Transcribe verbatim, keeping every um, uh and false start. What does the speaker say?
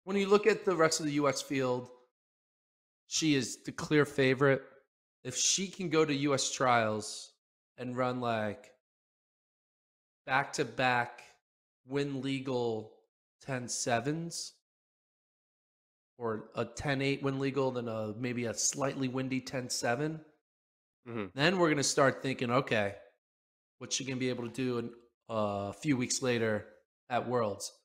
when you look at the rest of the U S field, she is the clear favorite. If she can go to U S trials and run like back to back win legal ten sevens or a ten eight win legal, then a maybe a slightly windy ten seven, Mhm. then we're going to start thinking, okay, what's she going to be able to do in, uh, a few weeks later at Worlds?